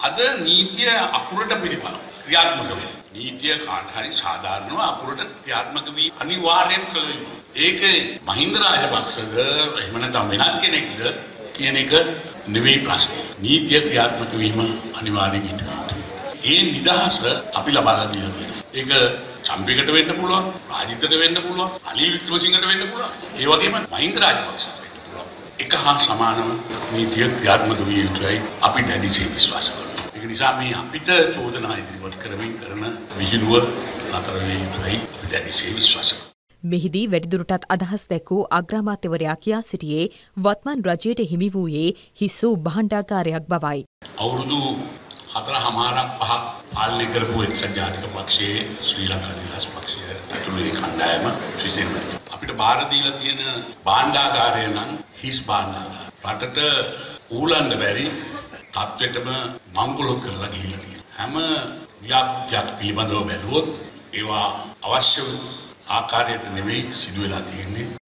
අද නීතිය අකුරට පිළිපදින ක්‍රියාත්මක වෙනවා. නීතිය කාට හරි සාධාරණව අකුරට ක්‍රියාත්මක වී අනිවාර්යෙන් කළ යුතුයි. ඒක මහින්ද රාජපක්ෂද එහෙම නැත්නම් වෙනත් කෙනෙක්ද කියන එක නෙවෙයි ප්‍රශ්නේ. නීතිය ක්‍රියාත්මක වීම අනිවාර්යෙන් ඉටුයි. ඒ නිදහස අපි ලබා දීලා තියෙනවා. ඒක චම්පිකට වෙන්න පුළුවන්, රාජිතට වෙන්න පුළුවන්, අනිල් වික්‍රමසිංහට වෙන්න පුළුවන්. ඒ වගේම මහින්ද රාජපක්ෂට වෙන්න පුළුවන්. එක හා සමානව නීතිය ක්‍රියාත්මක විය යුතුයි අපි දැඩිසේ විශ්වාස කරනවා. ඒක නිසා මේ අපිට චෝදනා ඉදිරිපත් කරමින් කරන විහිළුව නතර විය යුතුයි අපි දැඩිසේ විශ්වාස කරනවා. මෙහිදී වැඩිදුරටත් අදහස් දැක්වූ අග්‍රාමාත්‍යවරයා කියා සිටියේ වත්මන් රජයට හිමි වූයේ හිස් වූ භාණ්ඩාගාරයක් බවයි. අවුරුදු 4.5ක් පාලනය කරපු එක්සත් ජාතික පක්ෂයේ ශ්‍රී ලංකා නිදහස් පක්ෂය ඇතුළේ කණ්ඩායම ත්‍රිසේන අපිට බාර දීලා තියෙන භාණ්ඩාගාරය නම් හිස් භාණ්ඩාගාරය. රටට ඌලන්න බැරි තත්වෙටම මංගලොත් කරලා ගිහිල්ලා තියෙනවා. හැම ව්‍යාප්තියක් පිළිබඳව බැලුවොත් ඒවා අවශ්‍ය ආකාරයට නෙවෙයි සිදු වෙලා තියෙන්නේ.